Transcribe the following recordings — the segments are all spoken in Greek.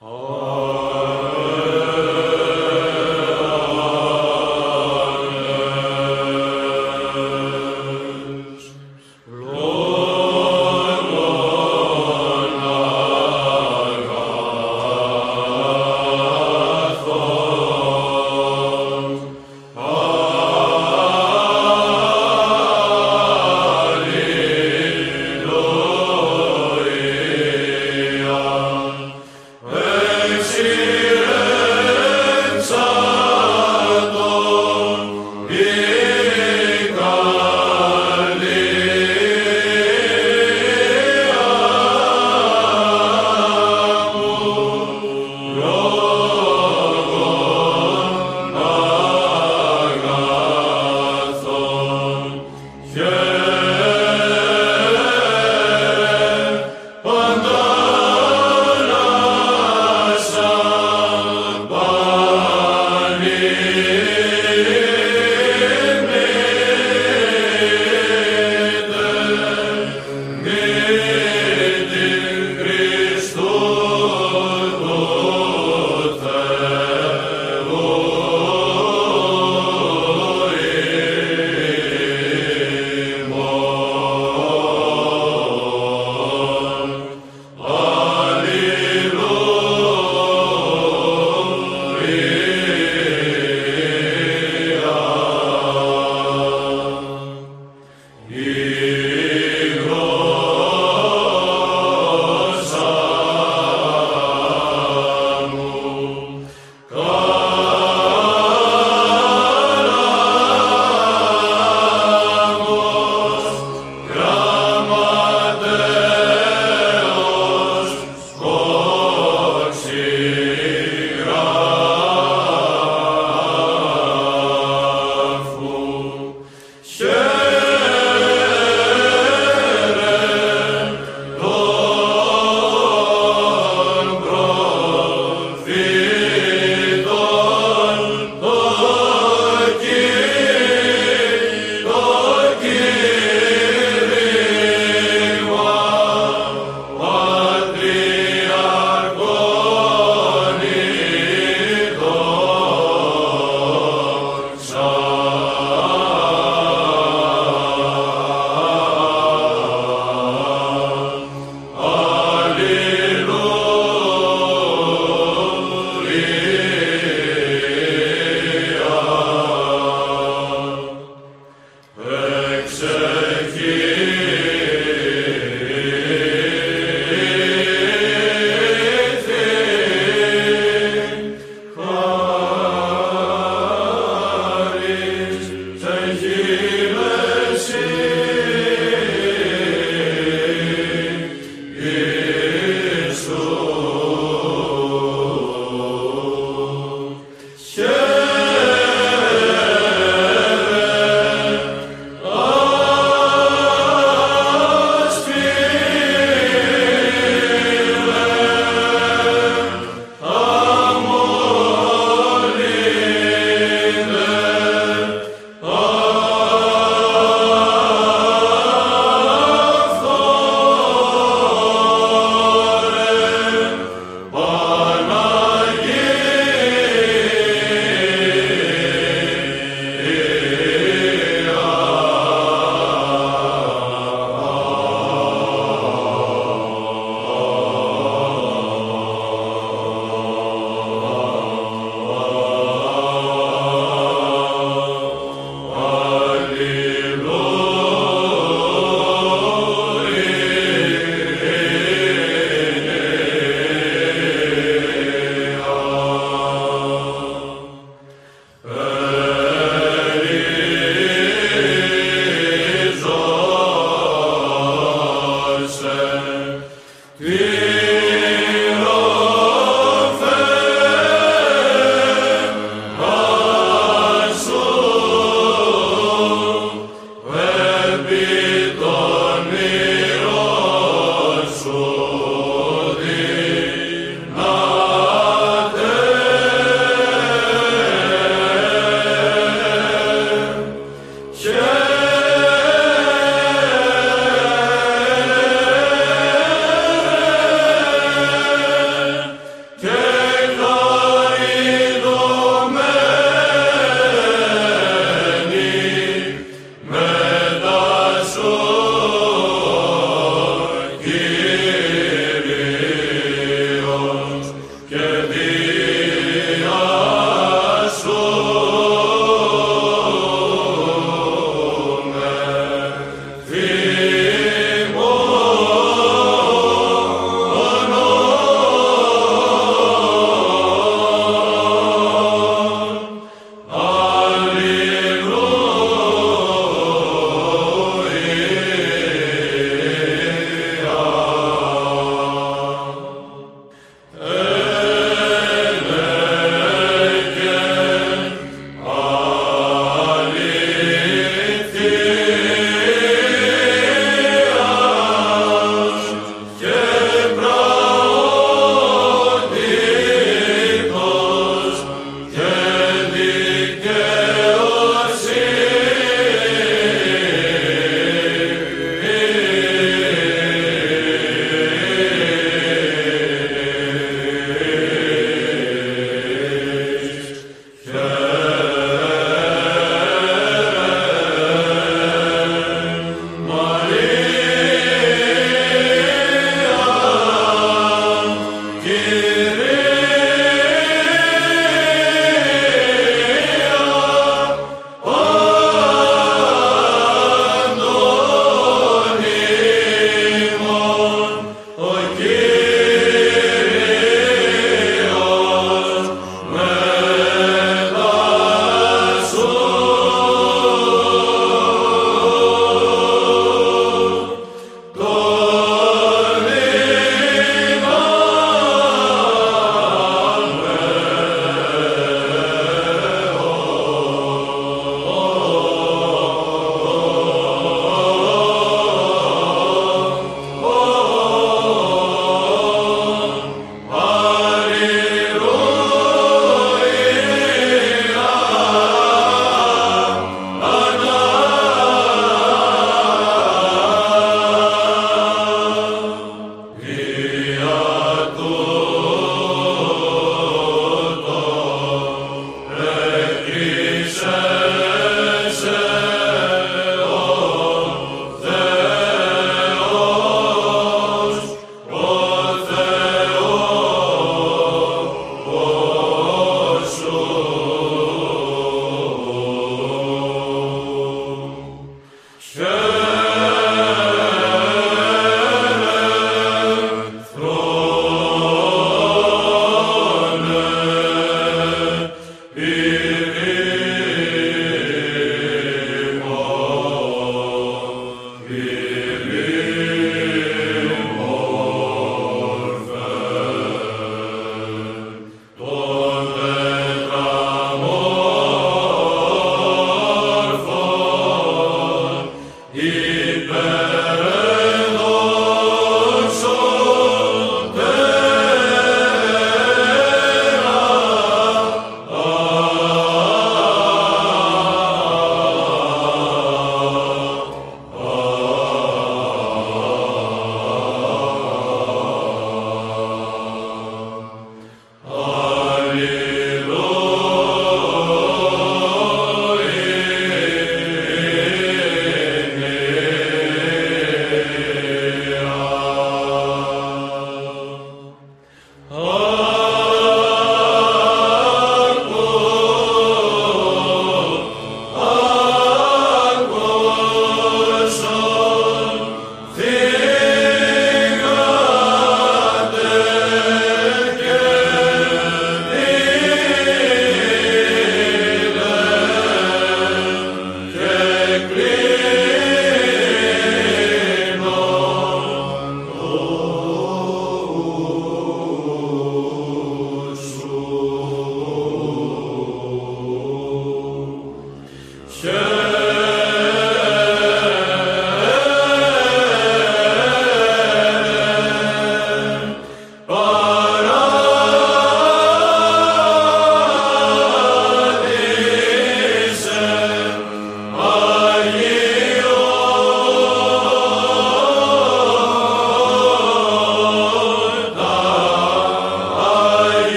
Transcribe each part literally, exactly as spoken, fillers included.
Alleluia.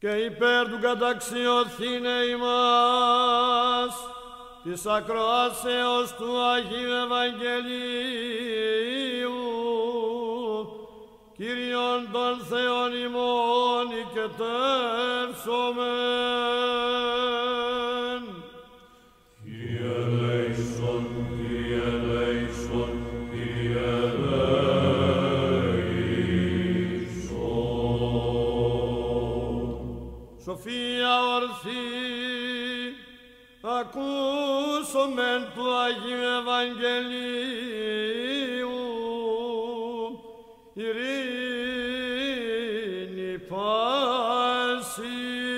και υπέρ του καταξιωθήνε ημάς της ακροάσεως του Αγίου Ευαγγελίου, Κύριον των Θεών ημών οικετεύσομεν. Κύριε ελέησον, Κύριε ελέησον, Κύριε ελέησον. Σοφία ορθή, ακούσομεν του Αγίου Ευαγγελίου, ειρήνη πάση.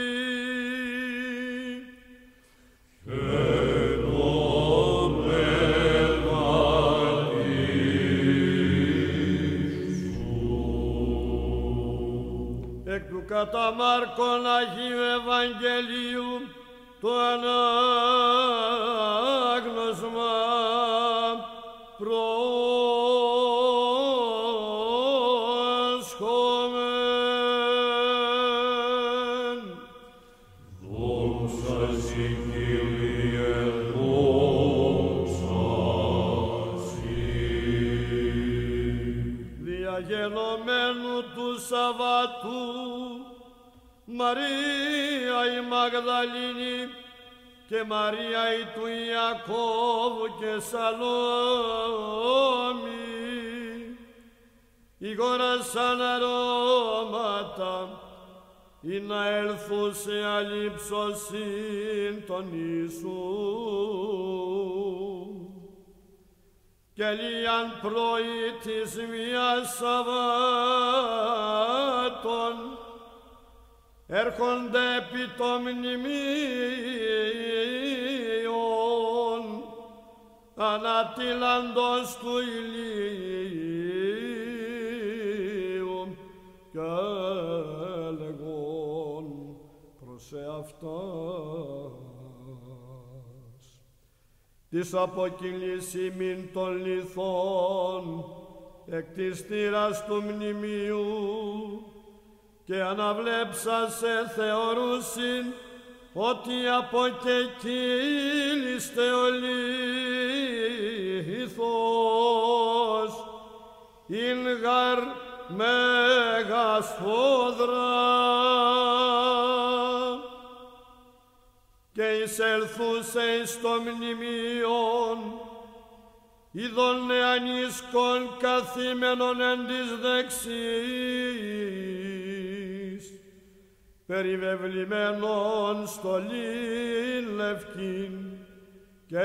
Εκ του κατά Μάρκον Αγίου Ευαγγελίου το ανάγνωσμα πρόσχομεν. Δόξα σοι, Κύριε, δόξα σοι. Διαγενωμένου του Σαββατού Μαρία η Μαγδαλήνη και Μαρία η του Ιακώβου και Σαλόμη ηγόρασαν αρώματα ή να έλθουν σε αλήψωσιν τον Ιησού. Και λίαν πρωί της μίας Σαββάτων έρχονται επί το μνημείον ανατίλαντος του ηλίου και έλεγον προς εαυτάς της αποκυλής ημίν των λιθών εκ της θύρας του μνημείου και αναβλέψασε θεωρούσιν ότι από και κύλιστε ο λίθος ειν γαρ μέγα σφόδρα και εισελθούσε εις το μνημείον είδον νεανίσκον καθήμενον εν της δεξής περιβεβλημένον στολήν λευκήν και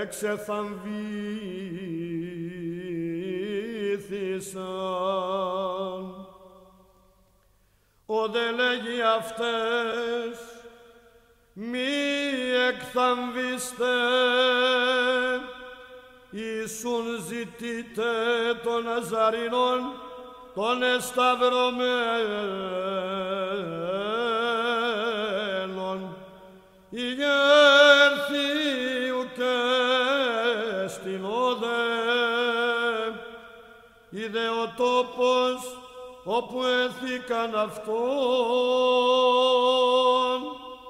εξεθαμβήθησαν. Ο δε λέγει αυτές μη εκθαμβήστε, Ιησούν ζητείτε των Ναζαρινών των εσταυρωμένων ηγέρθιου και στην όδε είδε ο τόπος όπου έθηκαν αυτόν.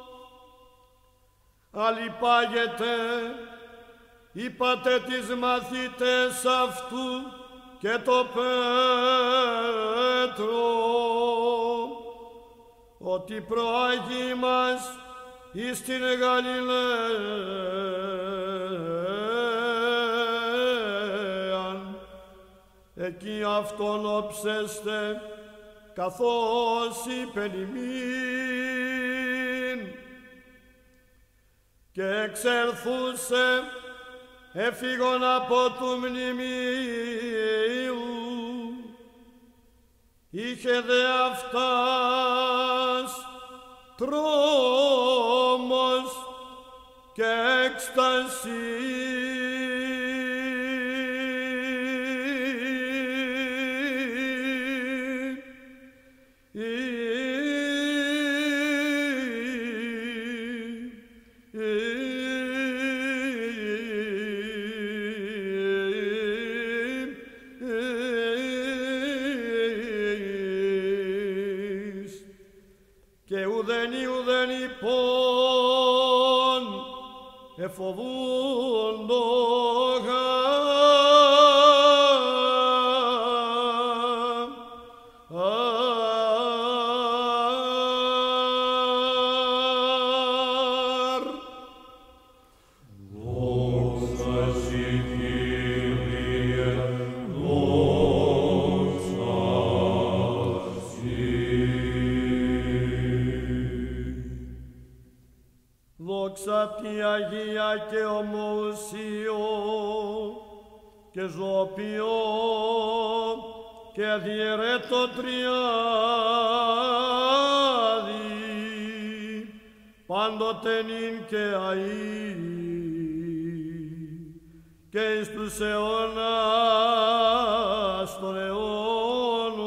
Αλλιπάγεται είπατε τις μαθητές αυτού και το Πέτρο ότι προάγει μας εις την Γαλιλαίαν εκεί αυτόν όψεστε καθώς είπεν ημίν και εξελθούσε έφυγον από του μνημείου είχε δε αυτάς τρόμος και έκσταση. και ουδενή ουδενή πον εφοβούντο δόξα τη Αγία και ομοουσιο και ζωοποιώ και διαιρέτω τριάδι πάντοτε νυν και αΐ και εις τους αιώνας των αιώνων.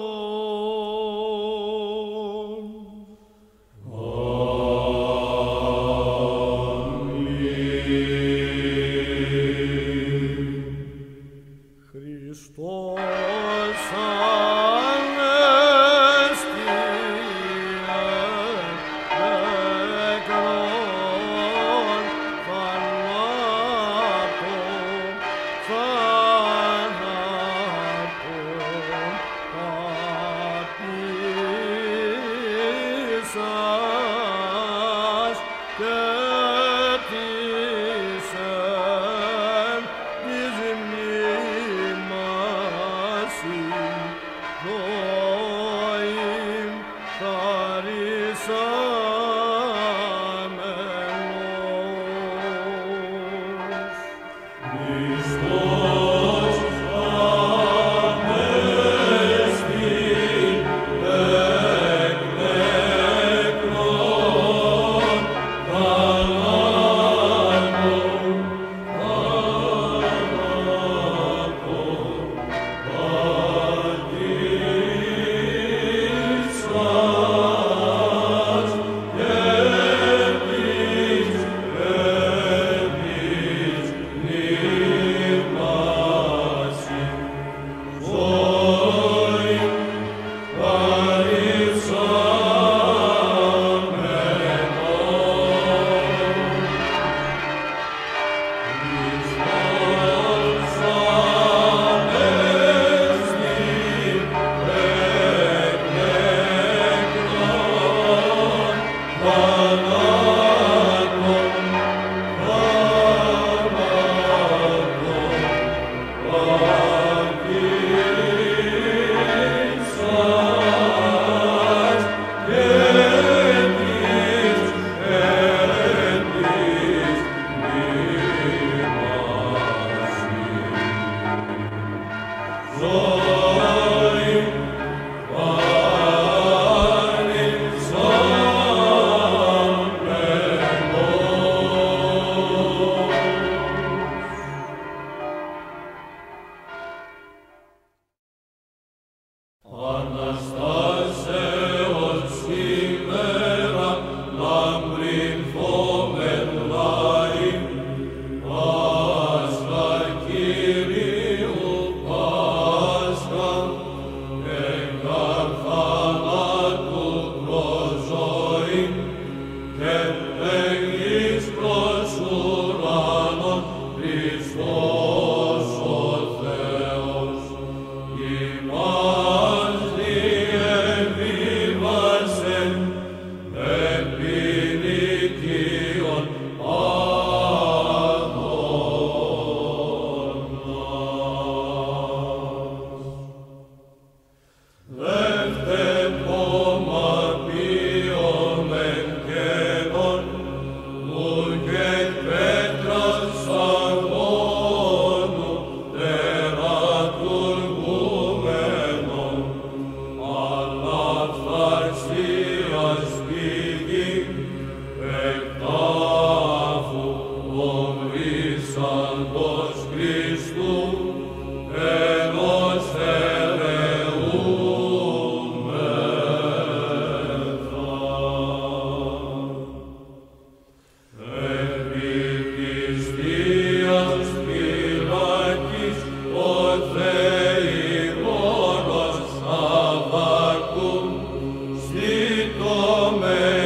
Amen.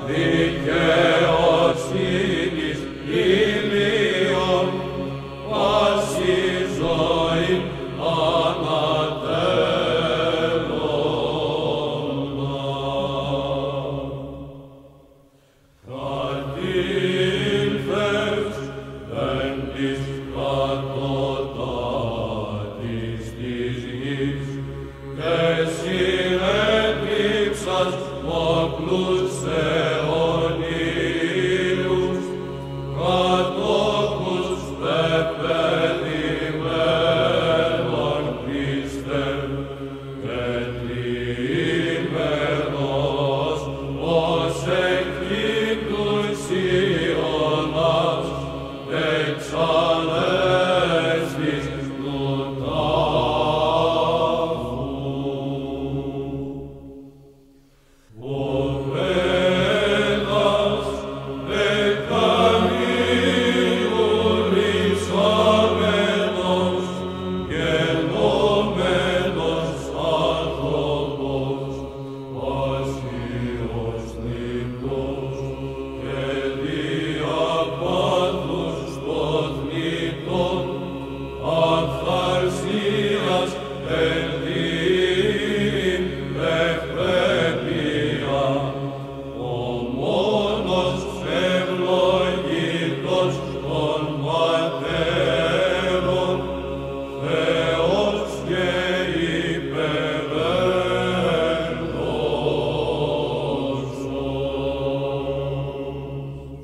δικαιοσύνης ηλίων, πάση ζωή ανατέλλοντα. Κατήλθες εν της κατωτάτης της γης, και συνέτυψας όκλους αιωνίους, κατόχους πεπαιδημένων Χριστέ, πετλήμενος ως εκείτους Ιωνάς, εξανέστης του τάφου. Φοβέδας εκαμίγουρισάμενος, γεννόμενος άνθρωπος, πάσιος θνητός, και διαπάθους των θνητών, αυθαρσίας εν δίην ευπρέπεια, ο μόνος ευλογητός των πατέρων, Θεός και υπερέντοσος.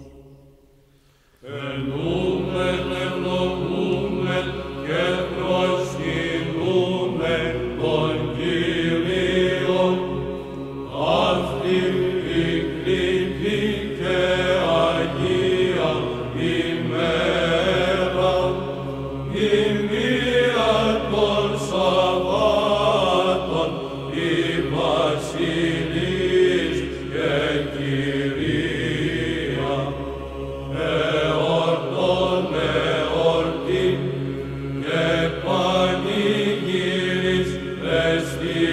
Ενούμεν, ευλογούμεν και προσκυνούμεν τον Κύριον, αυτή η κλητή και Αγία ημέρα, η μία των Σαββάτων, η Βασιλής και Κυρία, εορτών εορτή και πανηγύρις εστί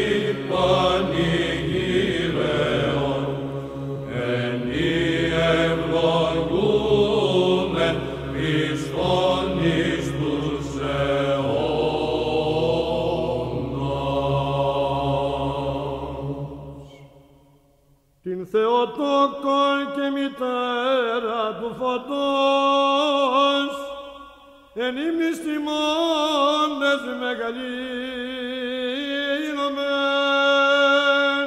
πανηγύρεων, εν η ευλογούμεν Χριστόν εις τους αιώνας. Την Θεοτόκον και μητέρα του φωτός, εν ύμνης τιμώντες μεγαλύνομεν.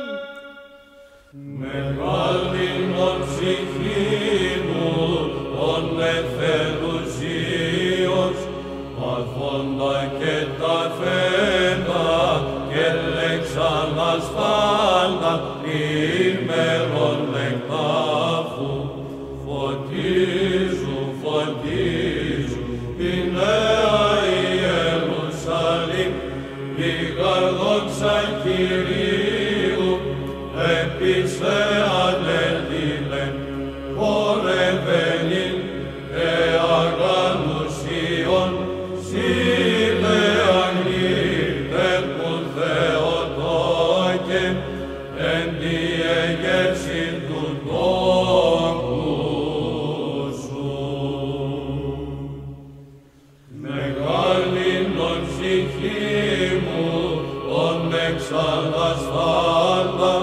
Μεγαλύνον ψυχή μου, ον εθελουσίος, μαθόντα και τα φέτα, και λέξαν ασφάλτα, ημερών εκτάφου. Φωτίζουν, φωτίζουν, η νέα Ιερουσαλήμ, η καρδόξα Κυρίου, επίσε ανέλθειν, χορευαίνειν, και αγανουσίων, σύνε αγνήρτεν που Θεοτόκε, εν τη εγέρση του τόκου σου. Μεγαλύνον ψυχή μου, ον εξαναστάντα,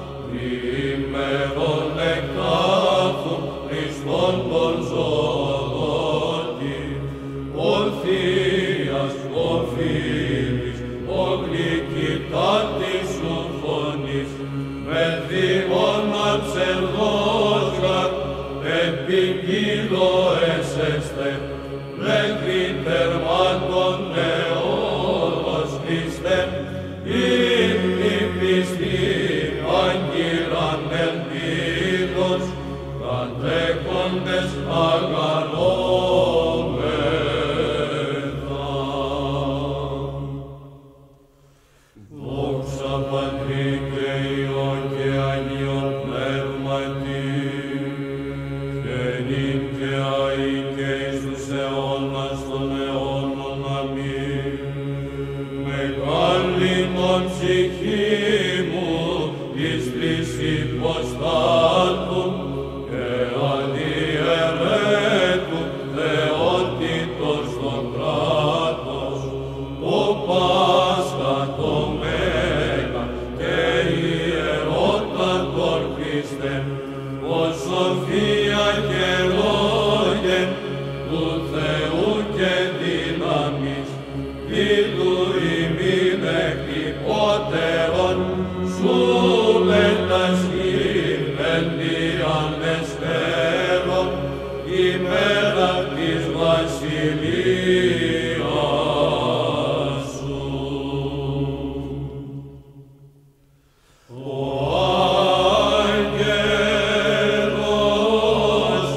ημερών εκτάφου Χριστόν τον ζωδότη, ο Θείας, ο Φίλης, ο γλυκητάτης σου φωνής, με δίμονα ψευδόσγαρ, επικύλω εσέστε, μέχρι τερμάτων αιώνος Χριστέ, ειν η πιστή άγκυραν ελπίδος, κατέχοντες αγανόμεθα. Δόξα Πατρί και Υιό και Αγίον Πνεύματι, και νυν και αεί και εις τους αιώνας των αιώνων. Αμήν. Μεγαλύνον ψυχή μου, εις πλησί υποστάτου, Χριστέ, ως σοφία και λόγεν του Θεού και δύναμης, πίτου ημίν εκτυπώτερον, σου μετασχήμεντιαν εσπέρον, ημέρα της βασιλείας σου. Ο άγγελος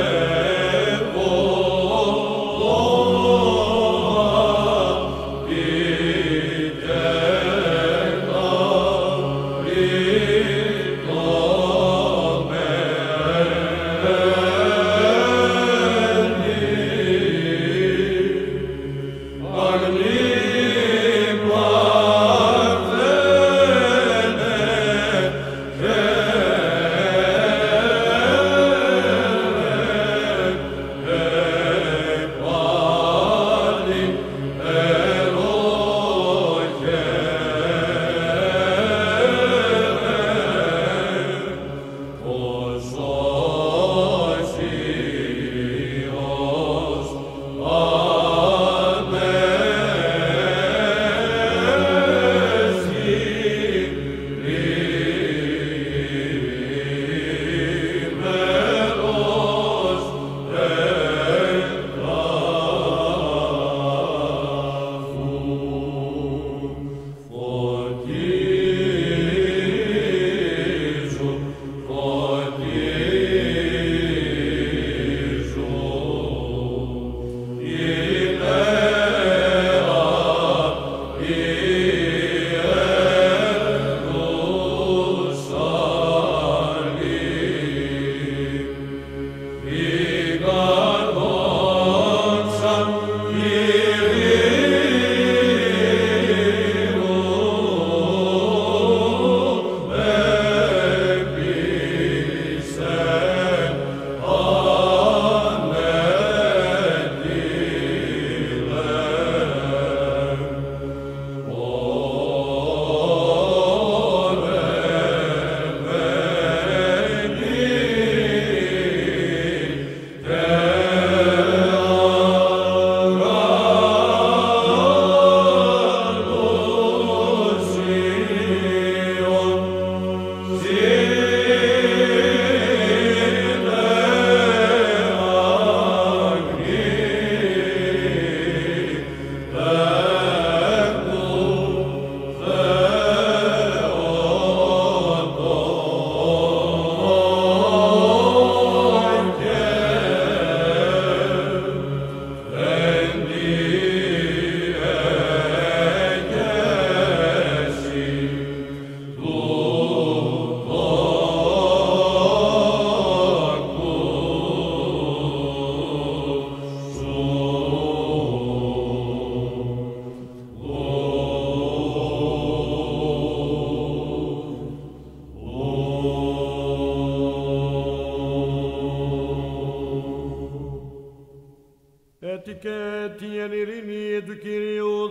έτη και την ειρήνη του Κυρίου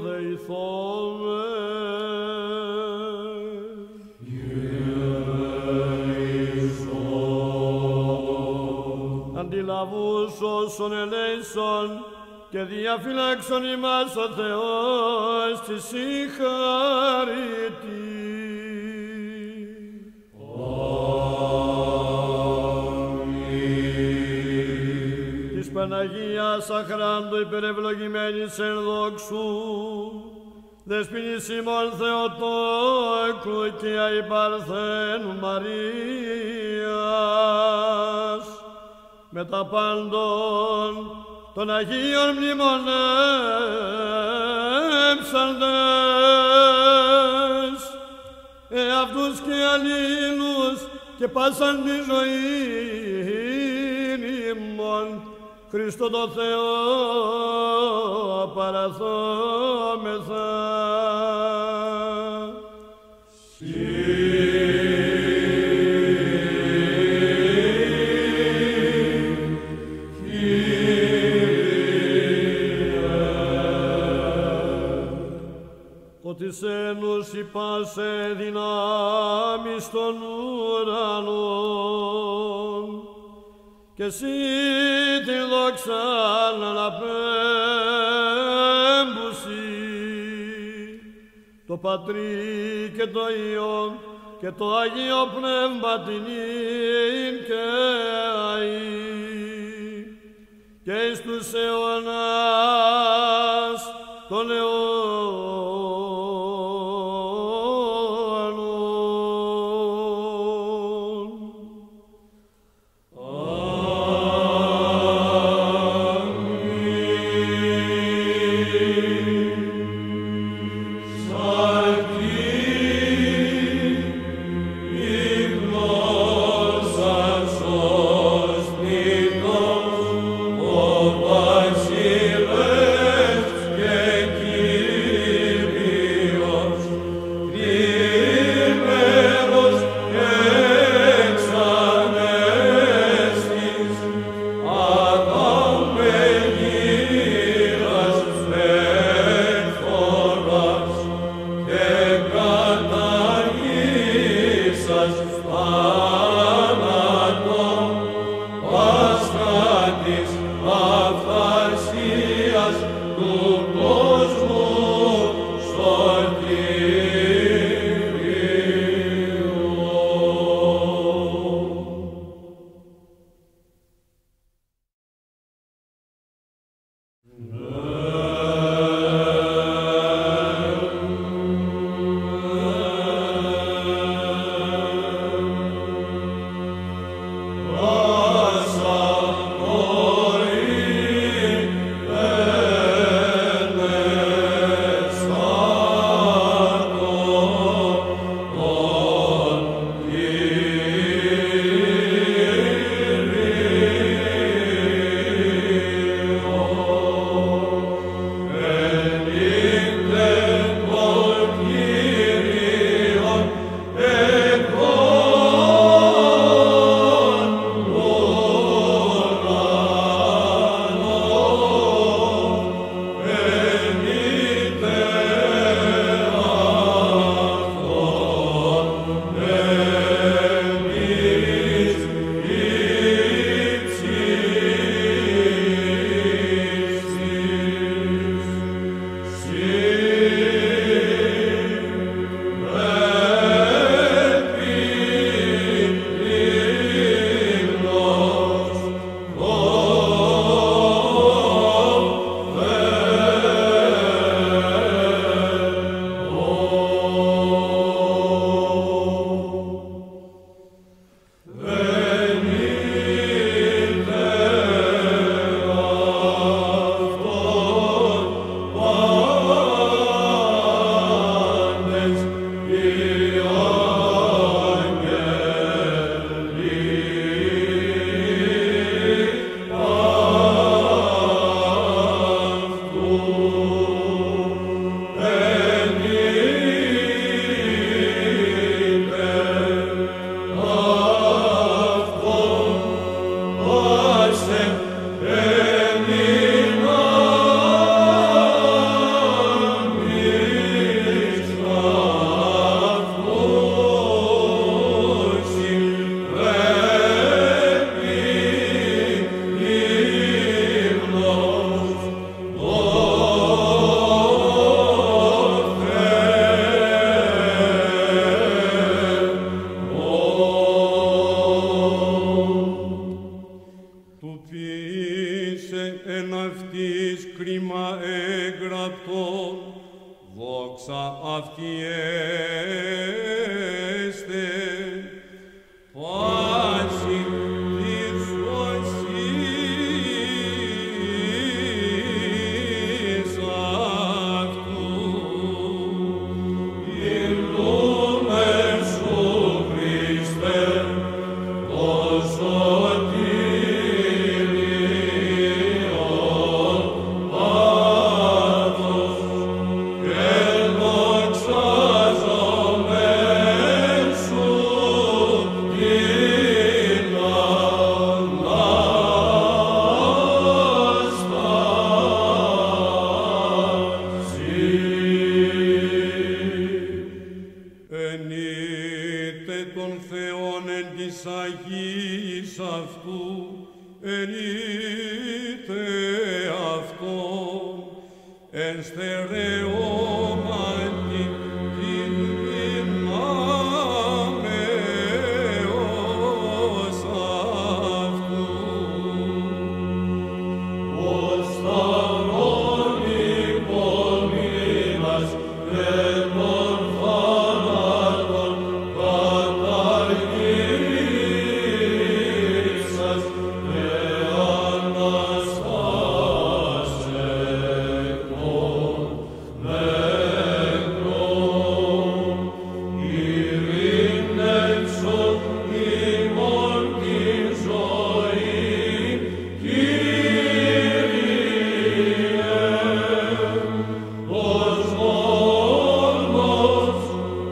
δεηθώμε. Αντιλαβούς όσων ελέησον και διαφυλάξον ημάς ο Θεός της συγχαρητή. Παναγίας αχράντου υπερευλογημένης εν δόξου, δεσποινής ημών Θεοτόκου και αϊπαρθένου Μαρίας, με τα πάντων των Αγίων μνημονεύσαντες, εαυτούς και αλλήλους και πάσαν τη ζωή ημών, Χριστό το Θεό παραθόμεθα. Ότι σένους υπάσε δυνάμεις των ουρανών, και εσύ τη δόξα να πέμπουσι, το Πατρί και το Υιόν και το Αγίο Πνεύμα την ίν και αΐ και εις τους αιώνας των αιώνων. Ενείτε των Θεών εν της Αγίης αυτού ενείτε αυτόν εν στερεώματι την δυνάμεως αυτού. Ως σταυρόν υπομείνας εν των θάνατων καταργήσας και αναστάσεκον νεκρών, ειρήνευσον ημών την ζωήν, Κύριε, ως μόνος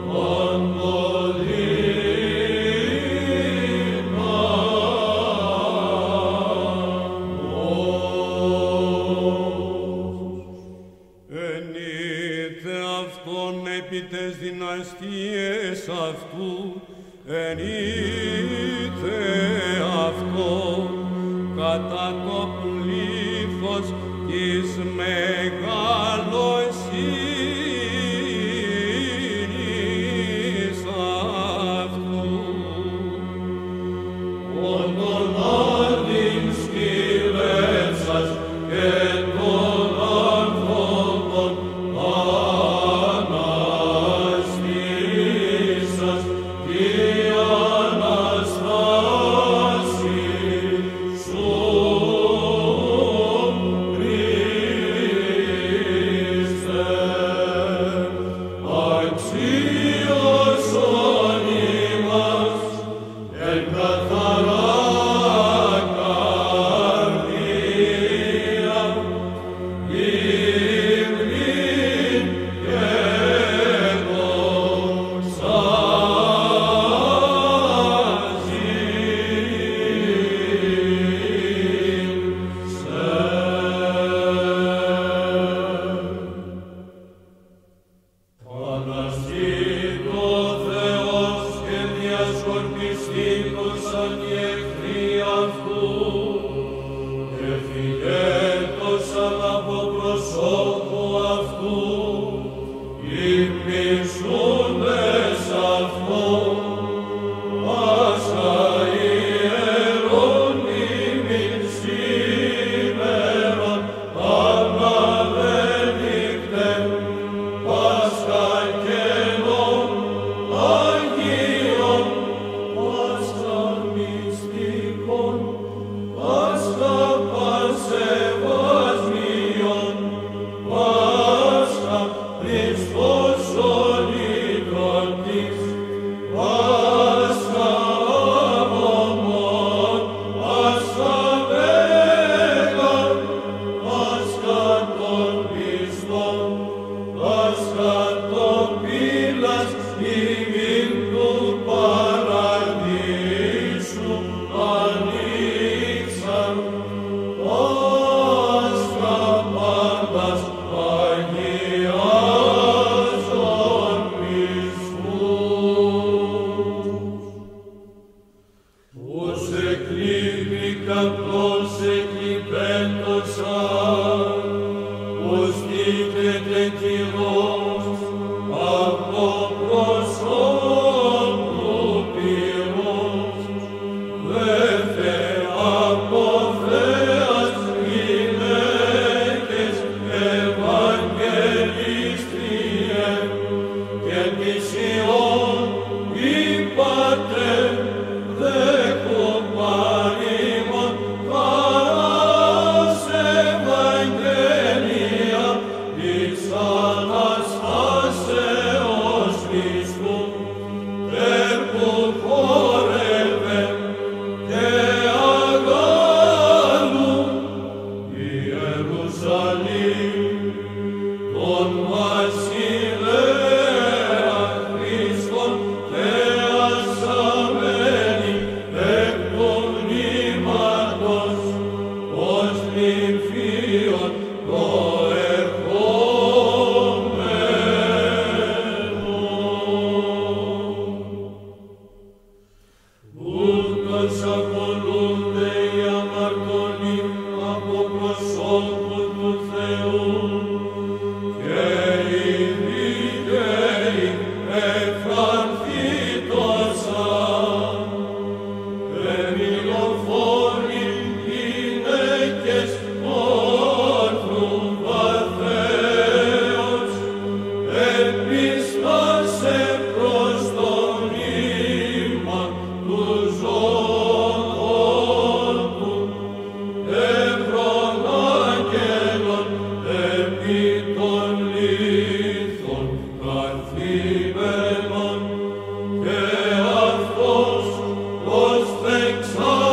ενείτε αυτόν επί τες δυναστείες αυτού, ενείτε αυτόν κατά το πλήθος της μεγαλοσύνης αυτού. Όντων άδειν σκύλευσας και των ανθρώπων αναστήσας τη Αναστάση σου, Χριστέ, αξίωσον ημάς εν καθαρά καρδία, ύμνην και Αναστήτω Θεός και διασκορπιστήκωσαν οι εχθροί αυτού και φυγέτωσαν από προσώπου αυτού οι μισούντες αυτόν. Πάσα ιερόν ημίν σήμερον αναβαίνικτε, Πάσχα καινών Αγίων, Πάσχα μυστικών, Πάσχα πασεβασμίων, Πάσχα Χριστός ολιτρωτής, Πάσχα αμωμών, Πάσχα μέγαν, Πάσχα των πιστών, Πάσχα των πύλας ημίν του παραδείσου ανοίξαν, Πάσχα πάντας αγιάζων μισμούς. Ως εκλείπει καπνός εκλειπέντωσαν, ως δίκαιται κυρός από προσώπου πυρός, δέθε από Θεάς γυναίκες Ευαγγελίστριε, και της Υιών είπατε δέχον παρήμων χαράς Ευαγγέλια της Αναστάσεως Χριστού, τέρπου χόρευε και αγάλου Ιερουσαλήμ, τον βασιλέα Χριστόν θεασαμένη εκ του μνήματος ως νυμφίων προερχόμενο. Ούτως ακολούνται οι αμαρτωλοί και αυτός ως δεξά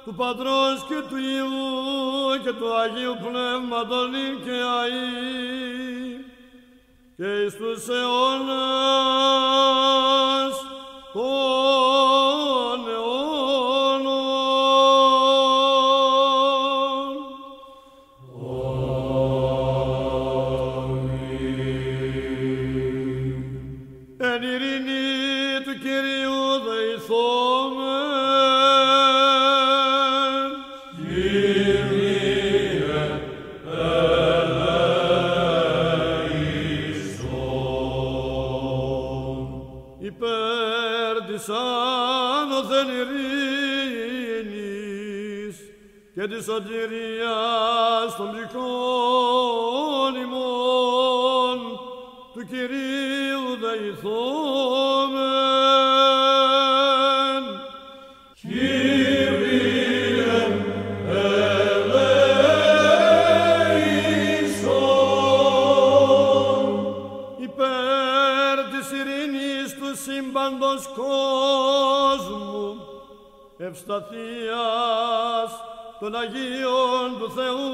του Πατρός και του Υιού και του Αγίου Πνεύματος νυν και αεί και εις τους αιώνας των αιώνων. Αμήν. Εν ειρήνη του Κυρίου δεηθόμεν. Υπέρ της άνωθεν ειρήνης και της σωτηρίας των ψυχών ημών του Κυρίου δεηθόμεν. Κύριε ελέησον. Υπέρ της ειρήνης του σύμπαντος κόσμου, ευσταθίας των Αγίων του Θεού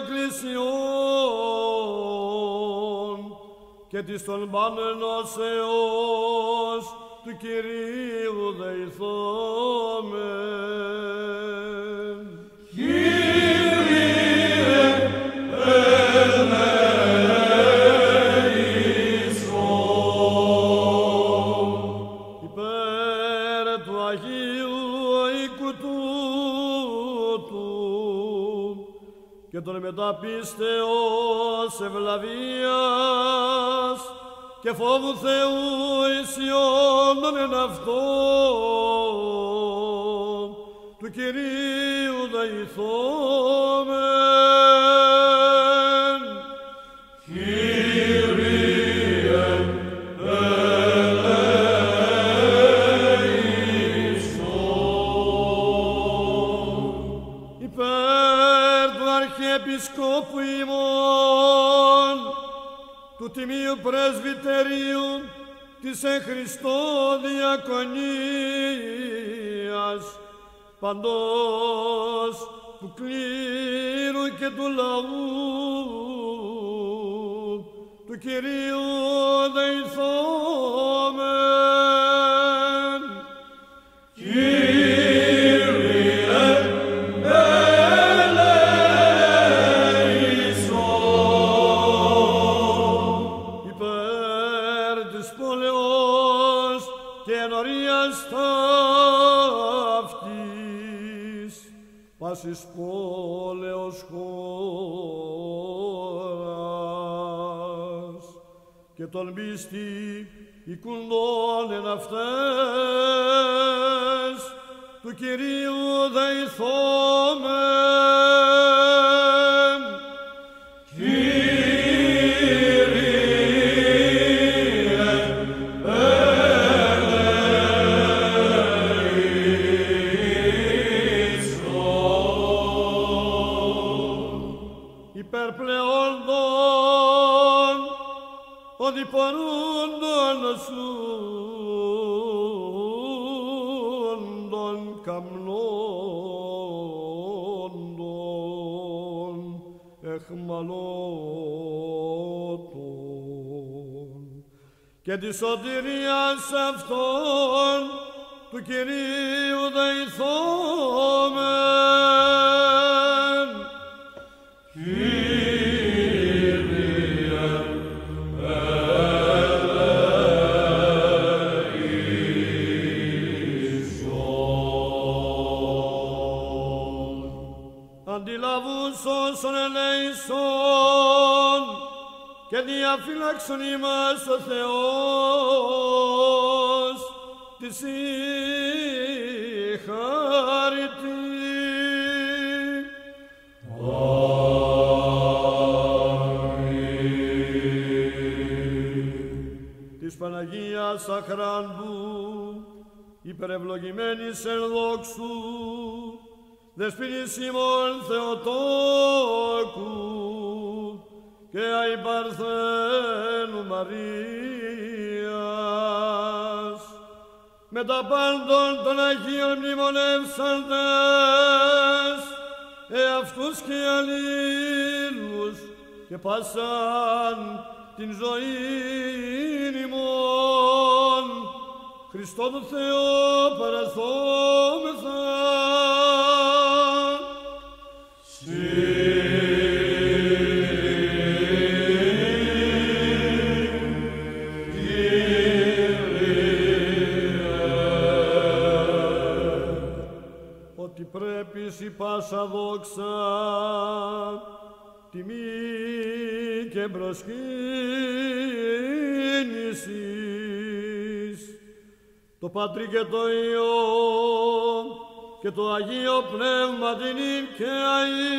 Εκκλησιών και της των πανενώσεως του Κυρίου δεηθόμεν. Κύριε ελέησον. Υπέρ του Αγίου οίκου τούτου και των μεταπίστεως ευλαβίας και φόβου Θεού ισιών εν αυτό του Κυρίου δεηθόμεν. Κύριε ελέησον. Υπέρ του Αρχιεπισκόπου ημών του Τιμίου Πρεσβυτερίου της εν Χριστώ διακονίας παντός του κλήρου και του λαού του Κυρίου δεηθόμεν. Πάσης πόλεως χώρας και τον πίστη οικουντών εν αυτές του Κυρίου δεηθόμεν. Υπερπλεόντων οδηπορούντων σούντων καμνόντων εχμαλώτων και της σωτηρίας αυτών του Κυρίου δεηθόμεν. Αντιλαβούς όσων ελέησον και διαφύλαξον ημάς ο Θεός της η χάρητη. Της Παναγίας Αχράντου υπερευλογημένης εν δόξου Δεσποινής ημών Θεοτόκου και αϊπαρθένου Μαρίας, με τα πάντων των Αγίων μνημονεύσαντες εαυτούς και αλλήλους και πάσαν την ζωήν ημών, Χριστό του Θεό παρασόμεθα. Ότι πρέπει σοι πάσα δόξα, τιμή και προσκύνησης, το Πατρί και το Υιό και το Αγίο Πνεύμα την ην και αΐ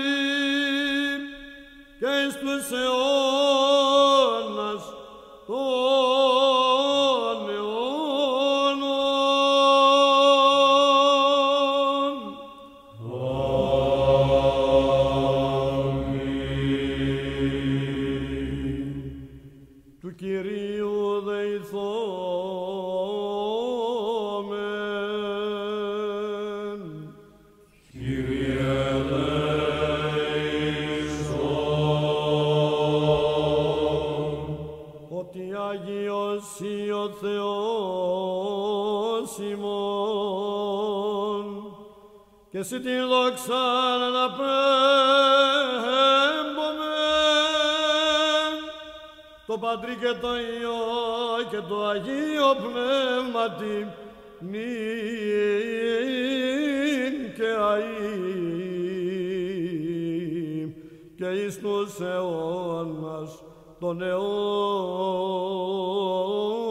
και εις τους αιώνας των αιώνων. Αμήν. Του Κυρίου δεηθόμεν. Κύριε ότι Άγιος ή ο Θεός ημών και εσύ την δόξα να πέμπομεν το Πατρί και το Υιό και το Αγίο Πνεύματι νυν και αΐ και εις τους αιώνας των αιώνων.